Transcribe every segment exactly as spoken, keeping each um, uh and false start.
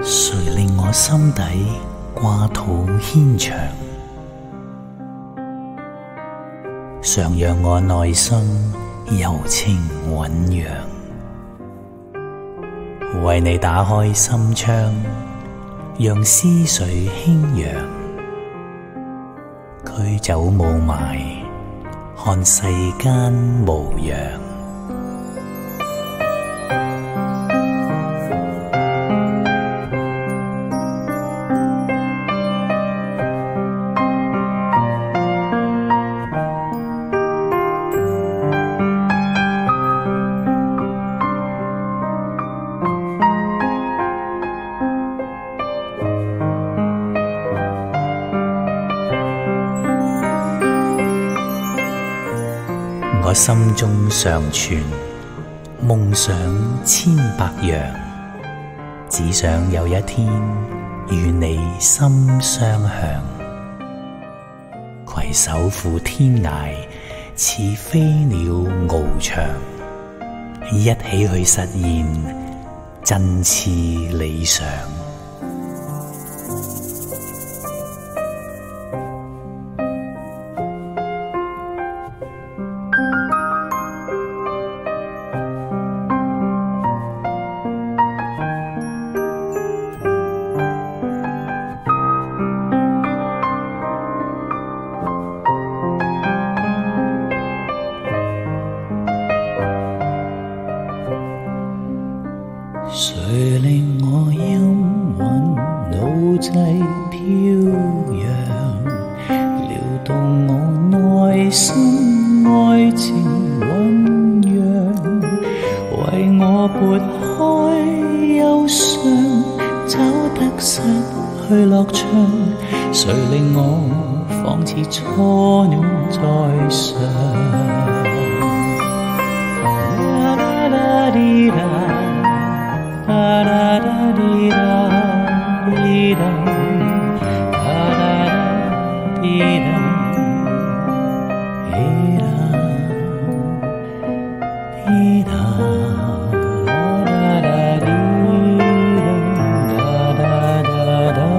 誰令我心底掛土牽牆，常讓我內心柔情醞釀。為你打開心窗，讓思緒輕揚，驅走霧霾，看世間無恙。我心中常存夢想千百樣，只想有一天與你心相向，攜手赴天涯，似飛鳥翱翔，一起去實現真摯理想。誰令我陰魂腦際飄揚，撩動我內心愛情醞釀，為我撥開憂傷，找得失去樂章。誰令我仿似初戀在上？啦啦滴啦Da da da dee da dee da da da dee da dee da dee da da da dee da da da da。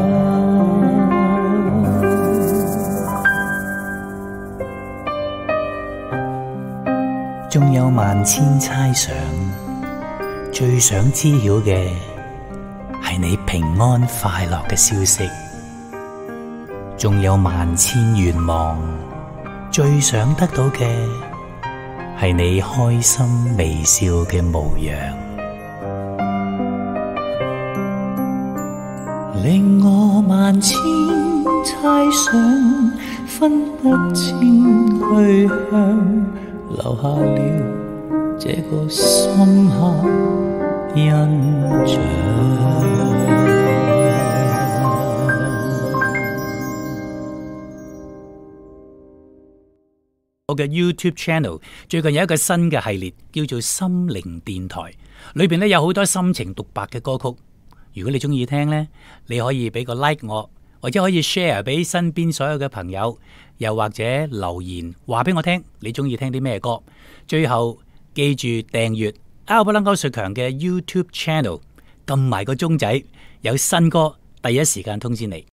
縱有萬千猜想，最想知曉嘅係你平安快樂嘅消息，仲有萬千願望，最想得到嘅係你開心微笑嘅模樣，令我萬千猜想，分不清去向，留下了這個深刻印象。 我嘅 YouTube channel 最近有一個新嘅系列，叫做心靈電台，裏邊咧有好多心情獨白嘅歌曲。如果你中意聽呢，你可以俾個 like 我，或者可以 share 俾身邊所有嘅朋友，又或者留言話俾我聽你中意聽啲咩歌。最後記住訂閱歐不楞高瑞強嘅 YouTube channel， 撳埋個鐘仔，有新歌第一時間通知你。